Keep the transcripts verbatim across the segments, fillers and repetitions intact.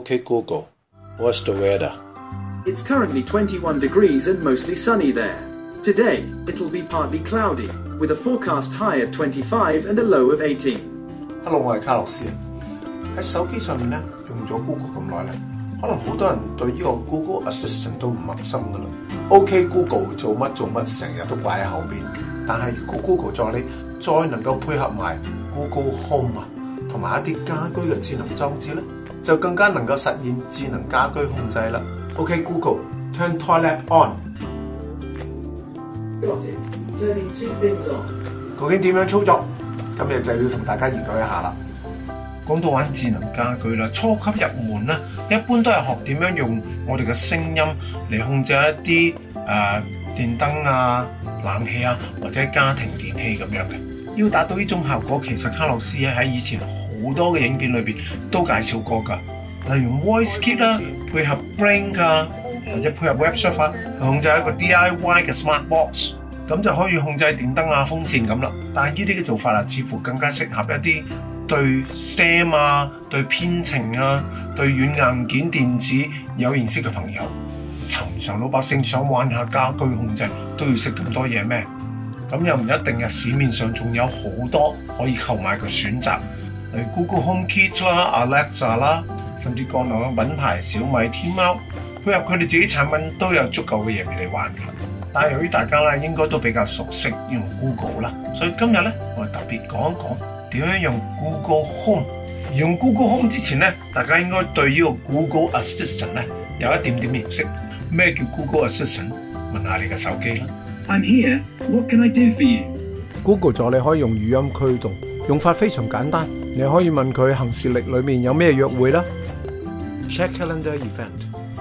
Okay, Google, what's the weather? It's currently twenty-one degrees and mostly sunny there. Today, it'll be partly cloudy, with a forecast high of twenty-five and a low of eighteen. Hello， 我係卡洛斯啊。喺手機上面咧用咗 Google 咁耐咧，可能好多人對呢個 Google Assistant 都唔陌生噶啦。OK Google 做乜做乜，成日都擺喺後邊。但係如果 Google 助理再能夠配合埋 Google Home 啊，同埋一啲家居嘅智能裝置咧，就更加能夠實現智能家居控制啦。OK Google, turn toilet on。究竟點樣操作？今日就要同大家研究一下啦。講到玩智能家居啦，初級入門啦，一般都係學點樣用我哋嘅聲音嚟控制一啲誒、呃、電燈啊、冷氣啊或者家庭電器咁樣嘅。要達到呢種效果，其實卡洛斯喺以前好多嘅影片裏邊都介紹過㗎。例如 Voice Kit 啦，配合 Blink 啊，或者配合 WebServer 去控制一個 D I Y 嘅 Smart Box， 咁就可以控制電燈啊、風扇咁啦。但係呢啲嘅做法啊，似乎更加適合一啲對 S T E M 啊、對編程啊、對軟硬件電子有認識嘅朋友。尋常老百姓想玩下家居控制，都要識咁多嘢咩？咁又唔一定嘅，市面上仲有好多可以購買嘅選擇，例如 Google Home Kit 啦、Alexa 啦。甚至國內嘅品牌小米、天貓，配合佢哋自己產品都有足夠嘅嘢俾你玩㗎。但係由於大家咧應該都比較熟悉用 Google 啦，所以今日咧我哋特別講一講點樣用 Google Home。而用 Google Home 之前咧，大家應該對呢個 Google Assistant 咧有一點點認識。咩叫 Google Assistant？ 問下你嘅手機啦。 I'm here. What can I do for you? Google 助理可以用語音驅動，用法非常簡單。你可以問佢行事曆裏面有咩約會啦。Check calendar event.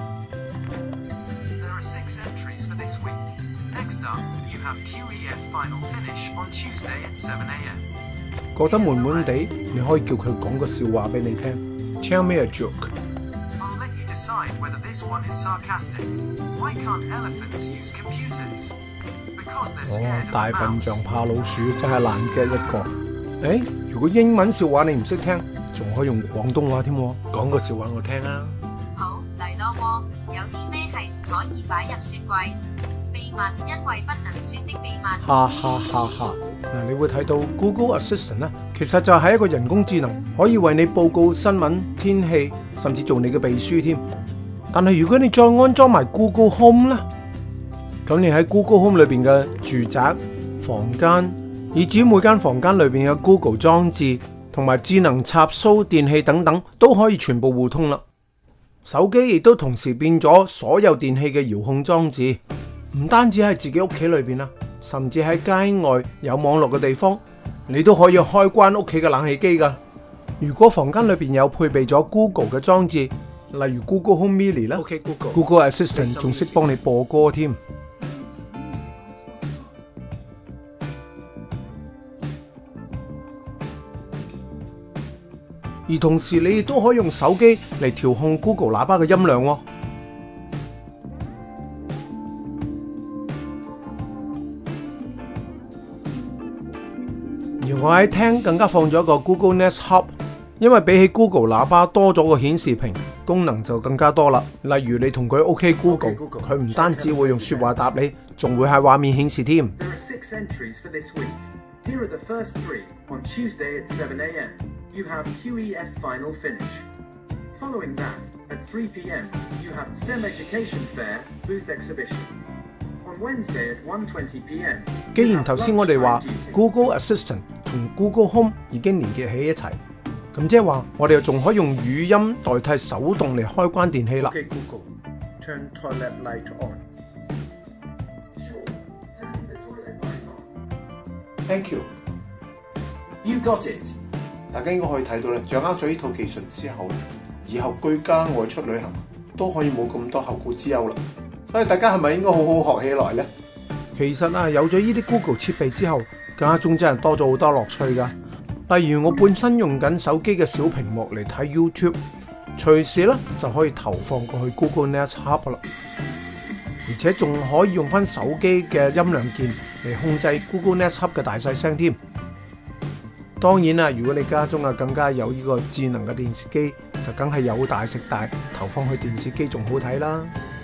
There are six entries for this week. Next up, you have Q E F final finish on Tuesday at seven A M. 覺得悶悶地，你可以叫佢講個笑話俾你聽。Tell me a joke. I'll let you decide whether this one is sarcastic. Why can't elephants use computers? Because they're 哦， scared of 大 the 笨 mouse. 象怕老鼠，真係難嘅一個。誒，如果英文笑話你唔識聽，仲可以用廣東話添喎。講個笑話我聽啊！ 好嚟咯喎，有啲咩係唔可以擺入雪櫃？秘密，因為不能說的秘密。 哈哈哈哈！嗱，你會睇到 Google Assistant 咧，其實就係一個人工智能，可以為你報告新聞、天氣，甚至做你嘅秘書添。但係如果你再安裝埋 Google Home 咧，咁你喺 Google Home 裏邊嘅住宅、房間，以至於每間房間裏邊嘅 Google 裝置同埋智能插蘇、電器等等，都可以全部互通啦。手機亦都同時變咗所有電器嘅遙控裝置，唔單止喺自己屋企裏邊啦，甚至喺街外有網絡嘅地方，你都可以開關屋企嘅冷氣機㗎。如果房間裏邊有配備咗 Google 嘅裝置，例如 Google Home Mini 啦 ，OK Google Google Assistant 仲識幫你播歌添。而同時你亦都可以用手機嚟調控 Google 喇叭嘅音量喎。而我喺廳更加放咗一個 Google Nest Hub， 因為比起 Google 喇叭多咗個顯示屏，功能就更加多啦。例如你同佢 OK Google， 佢唔單止會用説話答你，仲會喺畫面顯示添。 There are six entries for this week. Here are the first three. On Tuesday at seven A M, you have Q E F final finish. Following that, at three P M, you have S T E M Education Fair booth exhibition. On Wednesday at one twenty P M, 既然頭先我哋話 Google Assistant 同 Google Home 已經連結喺一齊，咁即係話我哋又仲可以用語音代替手動嚟開關電器啦。 OK Google, turn toilet light on. Thank you. You got it. 大家應該可以睇到咧，掌握咗呢套技術之後，以後居家外出旅行都可以冇咁多後顧之憂啦。所以大家係咪應該好好學起來呢？ 其實啊，有咗呢啲 Google 設備之後，家中真係多咗好多樂趣㗎。例如我本身用緊手機嘅小屏幕嚟睇 YouTube， 隨時咧就可以投放過去 Google Nest Hub 啦，而且仲可以用翻手機嘅音量鍵嚟控制 Google Nest Hub 嘅大細聲添。當然啦，如果你家中啊更加有呢個智能嘅電視機， 就梗係有大食大，投放去電視機仲好睇啦。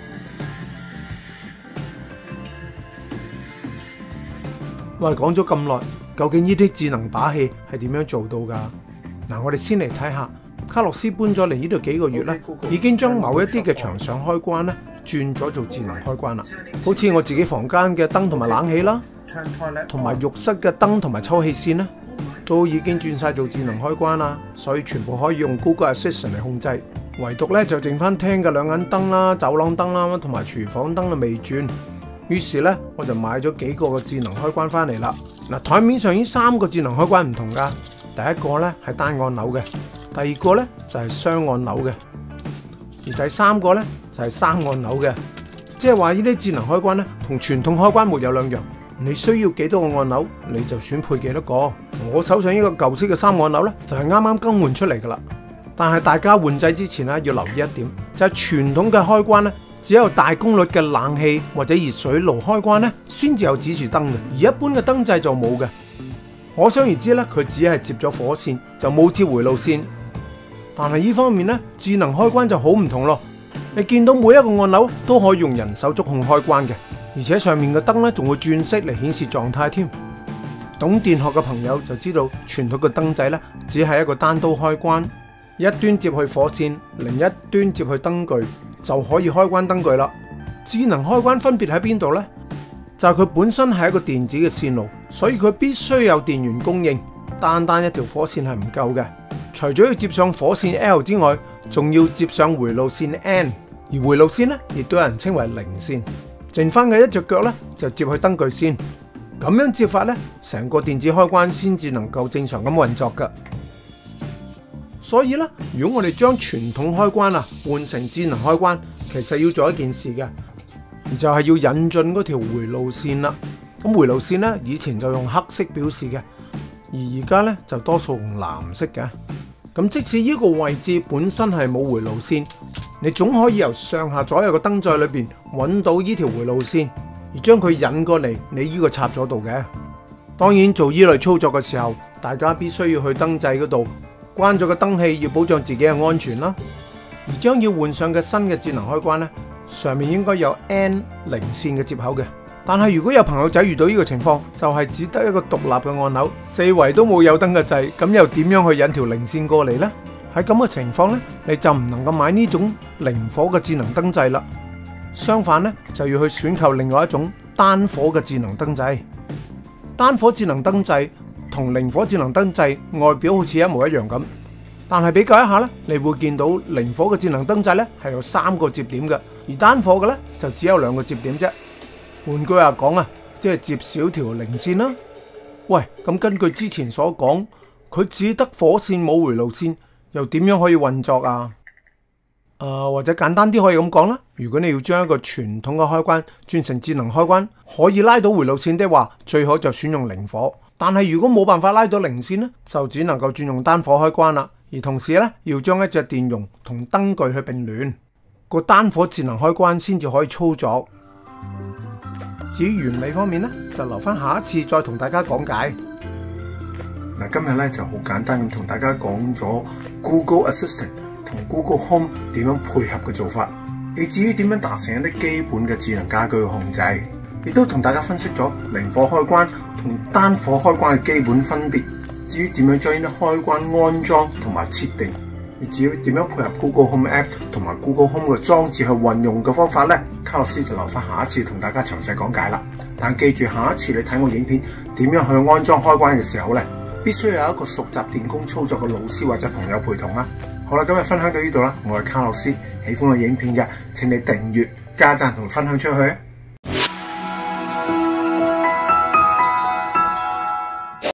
喂，講咗咁耐，究竟呢啲智能把戲係點樣做到㗎？嗱，我哋先嚟睇下，卡洛斯搬咗嚟呢度幾個月咧，已經將某一啲嘅牆上開關咧轉咗做智能開關啦。好似我自己房間嘅燈同埋冷氣啦，同埋浴室嘅燈同埋抽氣扇咧，都已經轉晒做智能開關啦，所以全部可以用 Google Assistant 嚟控制。唯獨咧就剩翻廳嘅兩盞燈啦、走廊燈啦同埋廚房燈啊未轉。於是咧我就買咗幾個嘅智能開關翻嚟啦。嗱，台面上呢三個智能開關唔同㗎，第一個咧係單按鈕嘅，第二個咧就係雙按鈕嘅，而第三個咧就係三按鈕嘅。即係話呢啲智能開關咧同傳統開關沒有兩樣。你需要幾多個按鈕，你就選配幾多個。我手上呢個舊式嘅三按鈕咧，就係啱啱更換出嚟噶啦。但係大家換掣之前咧，要留意一點，就係傳統嘅開關咧，只有大功率嘅冷氣或者熱水爐開關咧，先至有指示燈嘅，而一般嘅燈掣就冇嘅。可想而知咧，佢只係接咗火線，就冇接回路線。但係呢方面咧，智能開關就好唔同咯。你見到每一個按鈕都可以用人手觸控開關嘅。而且上面嘅燈咧仲會轉色嚟顯示狀態添。懂電學嘅朋友就知道，傳統嘅燈仔咧只係一個單刀開關，一端接去火線，另一端接去燈具就可以開關燈具啦。智能開關分別喺邊度呢？就係佢本身係一個電子嘅線路，所以佢必須有電源供應。單單一條火線係唔夠嘅，除咗要接上火線 L 之外，仲要接上回路線 N， 而回路線咧亦都有人稱為零線。剩翻嘅一隻腳咧，就接去燈具先，咁樣接法咧，成個電子開關先至能夠正常咁運作噶。所以咧，如果我哋將傳統開關啊換成智能開關，其實要做一件事嘅，而就係要引進嗰條回路線啦。咁回路線咧，以前就用黑色表示嘅，而而家咧就多數用藍色嘅。咁即使呢個位置本身係冇回路線，你總可以由上下左右嘅燈掣裏邊揾到呢條回路線，而將佢引過嚟你呢個插座度嘅。當然做呢類操作嘅時候，大家必須要去燈掣嗰度關咗個燈器，要保障自己嘅安全啦。而將要換上嘅新嘅智能開關呢，上面應該有 N 零線嘅接口嘅。但係如果有朋友仔遇到呢個情況，就係只得一個獨立嘅按鈕，四圍都冇有燈嘅掣，咁又點樣去引條零線過嚟呢？喺咁嘅情況呢，你就唔能夠買呢種零火嘅智能燈掣啦。相反呢，就要去選購另外一種單火嘅智能燈掣。單火智能燈掣同零火智能燈掣外表好似一模一樣咁，但係比較一下呢，你會見到零火嘅智能燈掣呢係有三個接點嘅，而單火嘅呢就只有兩個接點啫。換句話講啊，即係接少條零線啦。喂，咁根據之前所講，佢只得火線冇回路線，又點樣可以運作啊？誒、呃，或者簡單啲可以咁講啦，如果你要將一個傳統嘅開關轉成智能開關，可以拉到回路線的話，最好就選用零火。但係如果冇辦法拉到零線呢，就只能夠轉用單火開關啦。而同時咧，要將一隻電容同燈具去並聯，個單火智能開關先至可以操作。至於原理方面咧，就留翻下一次再同大家講解。嗱，今日咧就好簡單咁同大家講咗 Google Assistant 同 Google Home 點樣配合嘅做法，以至於點樣達成一啲基本嘅智能家居嘅控制，亦都同大家分析咗零火開關同單火開關嘅基本分別。至於點樣將呢啲開關安裝同埋設定，以至於點樣配合 Google Home App 同埋 Google Home 嘅裝置去運用嘅方法咧，卡洛斯就留翻下一次同大家詳細講解啦。但記住，下一次你睇我影片點樣去安裝開關嘅時候咧，必須有一個熟習電工操作嘅老師或者朋友陪同啦。好啦，今日分享到呢度啦，我係卡洛斯，喜歡我影片嘅請你訂閱、加讚同分享出去。